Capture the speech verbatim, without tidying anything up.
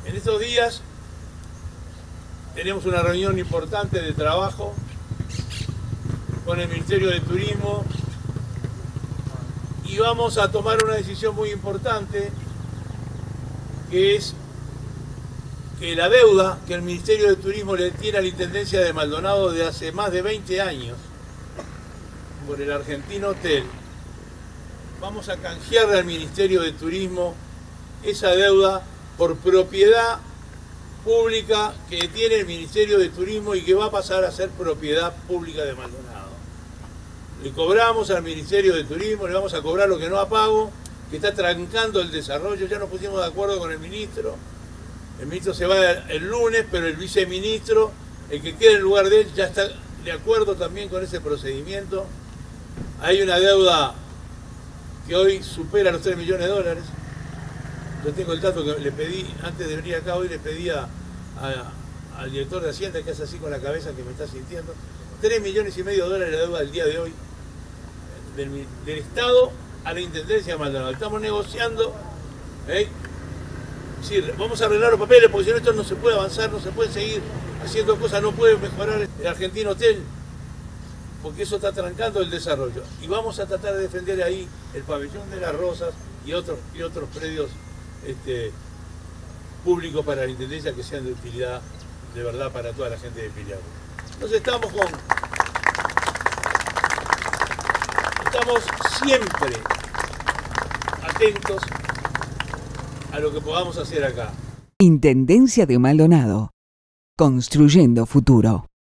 En estos días tenemos una reunión importante de trabajo con el Ministerio de Turismo y vamos a tomar una decisión muy importante, que es que la deuda que el Ministerio de Turismo le tiene a la Intendencia de Maldonado de hace más de veinte años por el Argentino Hotel, vamos a canjearle al Ministerio de Turismo esa deuda por propiedad pública que tiene el Ministerio de Turismo y que va a pasar a ser propiedad pública de Maldonado. Le cobramos al Ministerio de Turismo, le vamos a cobrar lo que no ha pago, que está trancando el desarrollo. Ya nos pusimos de acuerdo con el ministro. El ministro se va el lunes, pero el viceministro, el que quede en lugar de él, ya está de acuerdo también con ese procedimiento. Hay una deuda que hoy supera los tres millones de dólares. Yo tengo el dato que le pedí, antes de venir acá hoy le pedí a, a, al director de Hacienda, que hace así con la cabeza que me está sintiendo, tres millones y medio de dólares de deuda al día de hoy, del, del Estado a la Intendencia de Maldonado. Estamos negociando, ¿eh? Sí, vamos a arreglar los papeles, porque si no esto no se puede avanzar, no se puede seguir haciendo cosas, no puede mejorar el Argentino Hotel, porque eso está trancando el desarrollo. Y vamos a tratar de defender ahí el pabellón de las Rosas y otros, y otros predios este, públicos para la Intendencia que sean de utilidad de verdad para toda la gente de Piriápolis. Entonces estamos con... Estamos siempre atentos a lo que podamos hacer acá. Intendencia de Maldonado. Construyendo futuro.